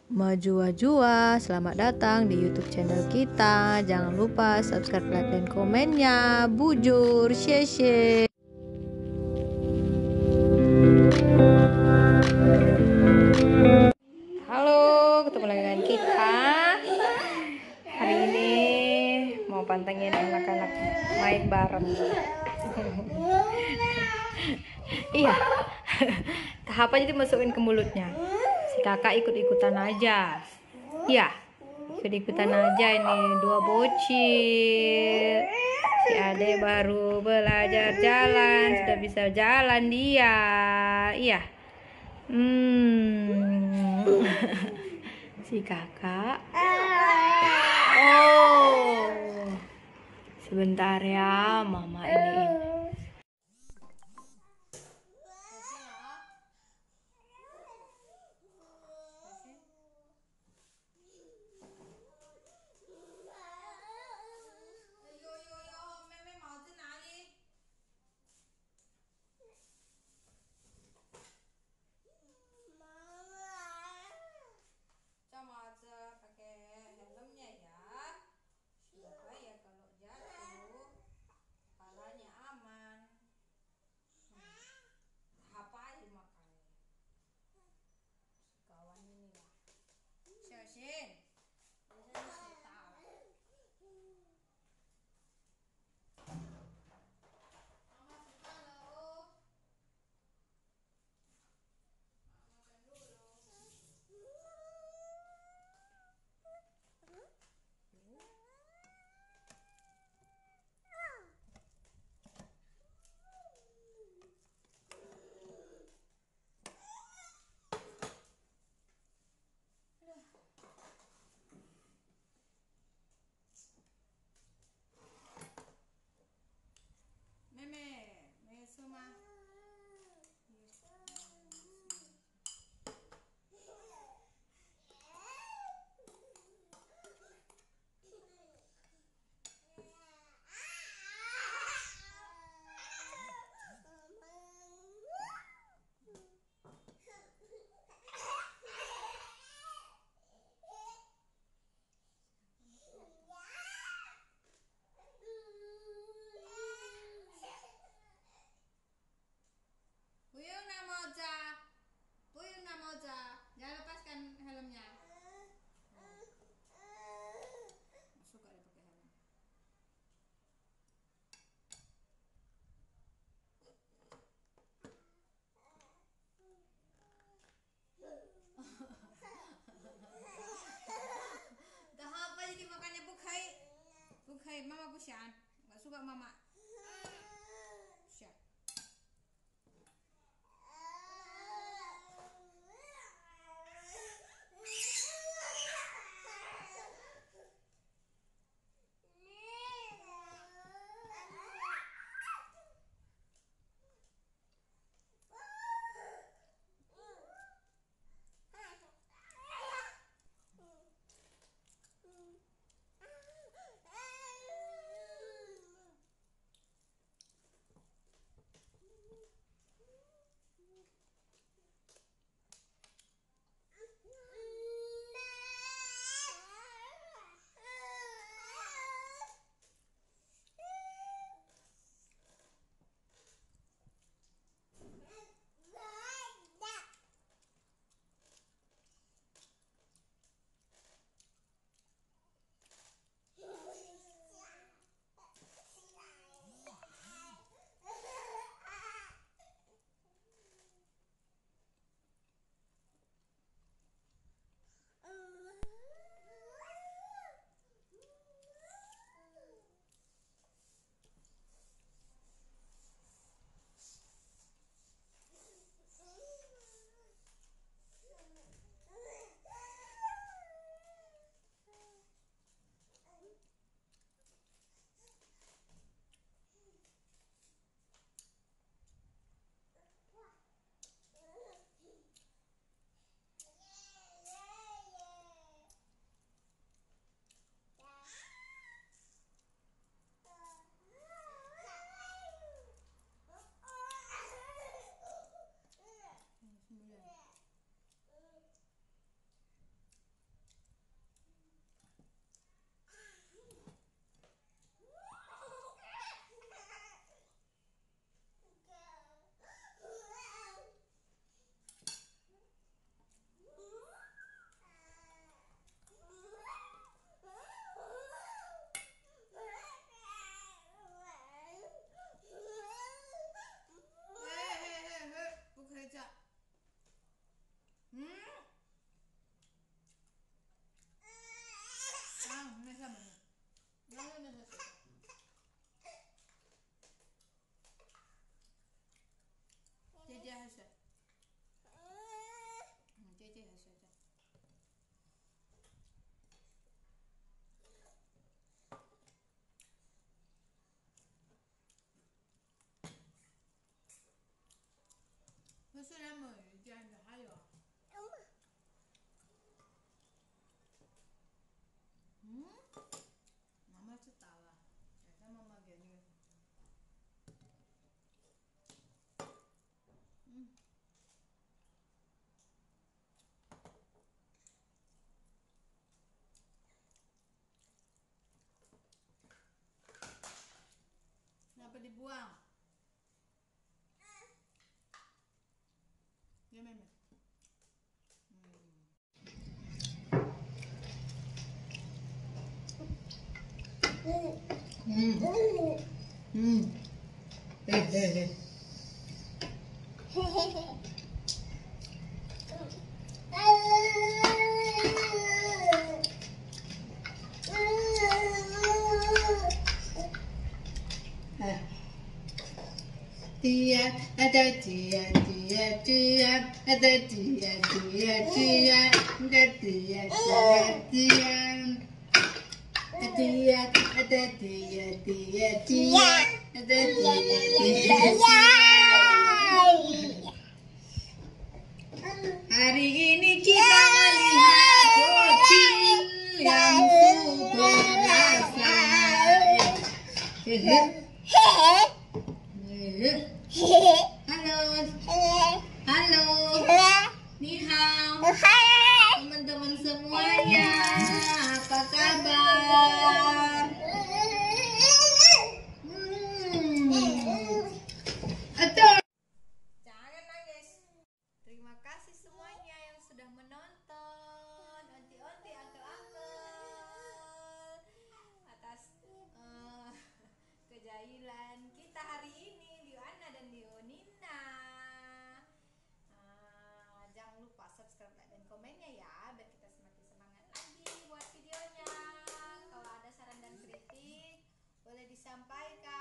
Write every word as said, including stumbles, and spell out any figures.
Majua-jua, selamat datang di YouTube channel kita. Jangan lupa subscribe, like, dan komennya. Bujur, share. Halo, ketemu lagi dengan kita. Hari ini mau pantengin anak-anak main bareng. Iya. Tahap aja dimasukin ke mulutnya. Si kakak ikut-ikutan aja. Iya. Ikut-ikutan aja ini dua bocil. Si Ade baru belajar jalan, sudah bisa jalan dia. Iya. Hmm. Si kakak. Oh. Sebentar ya, mama ini. Sama aja pakai helmnya ya, supaya kalau jatuh kepalanya aman. Apa aja makanya kawan ini lah. Syasin, meme, me suma. Puyung Namoja, Puyung Namoja, jangan lepaskan helmnya. Suka dia pakai helm. Dah apa jadi makannya bukai, bukai mama busian, nggak suka mama. Busian. dibuang. Ya, Meme. Hmm. Hmm. Eh, eh, eh. Dia ada dia dia dia ada dia dia dia ada dia dia dia dia ada dia dia dia ada dia dia dia. Hari ini kita melihat kucing yang super rasa. Halo, halo, ni hao, teman-teman semuanya, apa kabar? Hmm. Atau jangan nangis. Terima kasih semuanya yang sudah menonton, onti-onti, uncle-uncle, atas uh, kejahilan kita hari ini, Liana dan Leonina. Uh, jangan lupa subscribe, like, dan komennya ya, biar kita semakin semangat lagi buat videonya. Kalau ada saran dan kritik, boleh disampaikan.